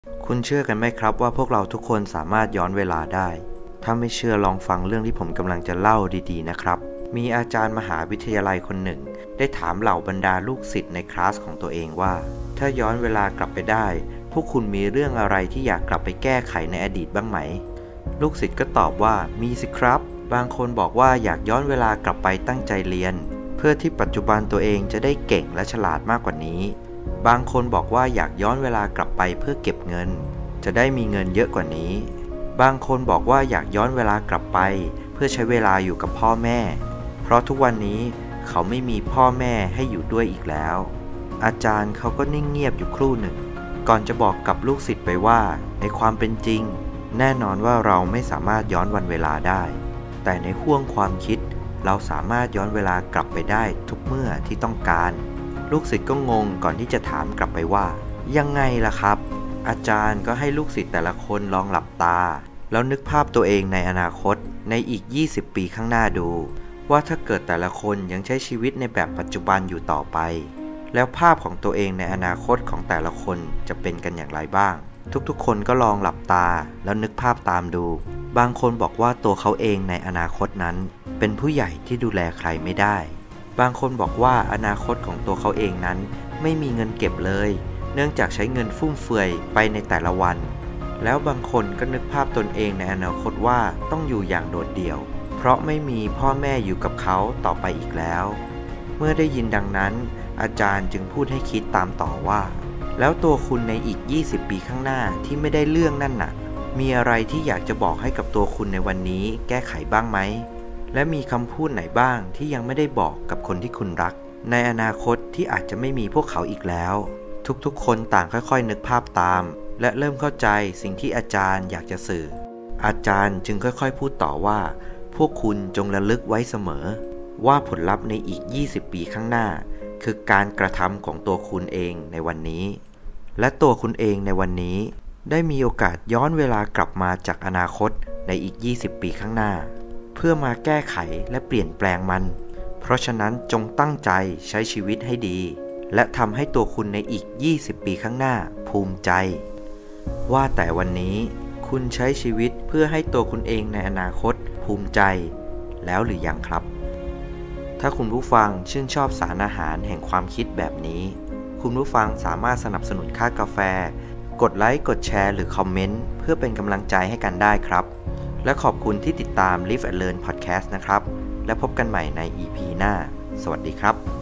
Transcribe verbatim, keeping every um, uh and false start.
คุณเชื่อกันไหมครับว่าพวกเราทุกคนสามารถย้อนเวลาได้ถ้าไม่เชื่อลองฟังเรื่องที่ผมกำลังจะเล่าดีๆนะครับมีอาจารย์มหาวิทยาลัยคนหนึ่งได้ถามเหล่าบรรดาลูกศิษย์ในคลาสของตัวเองว่าถ้าย้อนเวลากลับไปได้พวกคุณมีเรื่องอะไรที่อยากกลับไปแก้ไขในอดีตบ้างไหมลูกศิษย์ก็ตอบว่ามีสิครับบางคนบอกว่าอยากย้อนเวลากลับไปตั้งใจเรียนเพื่อที่ปัจจุบันตัวเองจะได้เก่งและฉลาดมากกว่านี้บางคนบอกว่าอยากย้อนเวลากลับไปเพื่อเก็บเงินจะได้มีเงินเยอะกว่านี้บางคนบอกว่าอยากย้อนเวลากลับไปเพื่อใช้เวลาอยู่กับพ่อแม่เพราะทุกวันนี้เขาไม่มีพ่อแม่ให้อยู่ด้วยอีกแล้วอาจารย์เขาก็นิ่งเงียบอยู่ครู่หนึ่งก่อนจะบอกกับลูกศิษย์ไปว่าในความเป็นจริงแน่นอนว่าเราไม่สามารถย้อนวันเวลาได้แต่ในห้วงความคิดเราสามารถย้อนเวลากลับไปได้ทุกเมื่อที่ต้องการลูกศิษย์ก็งงก่อนที่จะถามกลับไปว่ายังไงล่ะครับอาจารย์ก็ให้ลูกศิษย์แต่ละคนลองหลับตาแล้วนึกภาพตัวเองในอนาคตในอีกยี่สิบปีข้างหน้าดูว่าถ้าเกิดแต่ละคนยังใช้ชีวิตในแบบปัจจุบันอยู่ต่อไปแล้วภาพของตัวเองในอนาคตของแต่ละคนจะเป็นกันอย่างไรบ้างทุกๆคนก็ลองหลับตาแล้วนึกภาพตามดูบางคนบอกว่าตัวเขาเองในอนาคตนั้นเป็นผู้ใหญ่ที่ดูแลใครไม่ได้บางคนบอกว่าอนาคตของตัวเขาเองนั้นไม่มีเงินเก็บเลยเนื่องจากใช้เงินฟุ่มเฟือยไปในแต่ละวันแล้วบางคนก็นึกภาพตนเองในอนาคตว่าต้องอยู่อย่างโดดเดี่ยวเพราะไม่มีพ่อแม่อยู่กับเขาต่อไปอีกแล้วเมื่อได้ยินดังนั้นอาจารย์จึงพูดให้คิดตามต่อว่าแล้วตัวคุณในอีกยี่สิบปีข้างหน้าที่ไม่ได้เรื่องนั่นน่ะมีอะไรที่อยากจะบอกให้กับตัวคุณในวันนี้แก้ไขบ้างไหมและมีคำพูดไหนบ้างที่ยังไม่ได้บอกกับคนที่คุณรักในอนาคตที่อาจจะไม่มีพวกเขาอีกแล้วทุกๆคนต่างค่อยๆนึกภาพตามและเริ่มเข้าใจสิ่งที่อาจารย์อยากจะสื่ออาจารย์จึงค่อยๆพูดต่อว่าพวกคุณจงระลึกไว้เสมอว่าผลลัพธ์ในอีกยี่สิบปีข้างหน้าคือการกระทำของตัวคุณเองในวันนี้และตัวคุณเองในวันนี้ได้มีโอกาสย้อนเวลากลับมาจากอนาคตในอีกยี่สิบปีข้างหน้าเพื่อมาแก้ไขและเปลี่ยนแปลงมันเพราะฉะนั้นจงตั้งใจใช้ชีวิตให้ดีและทำให้ตัวคุณในอีกยี่สิบปีข้างหน้าภูมิใจว่าแต่วันนี้คุณใช้ชีวิตเพื่อให้ตัวคุณเองในอนาคตภูมิใจแล้วหรือยังครับถ้าคุณผู้ฟังชื่นชอบสารอาหารแห่งความคิดแบบนี้คุณผู้ฟังสามารถสนับสนุนค่ากาแฟกดไลค์กดแชร์หรือคอมเมนต์เพื่อเป็นกำลังใจให้กันได้ครับและขอบคุณที่ติดตาม Live and Learn Podcast นะครับและพบกันใหม่ใน อี พี หน้าสวัสดีครับ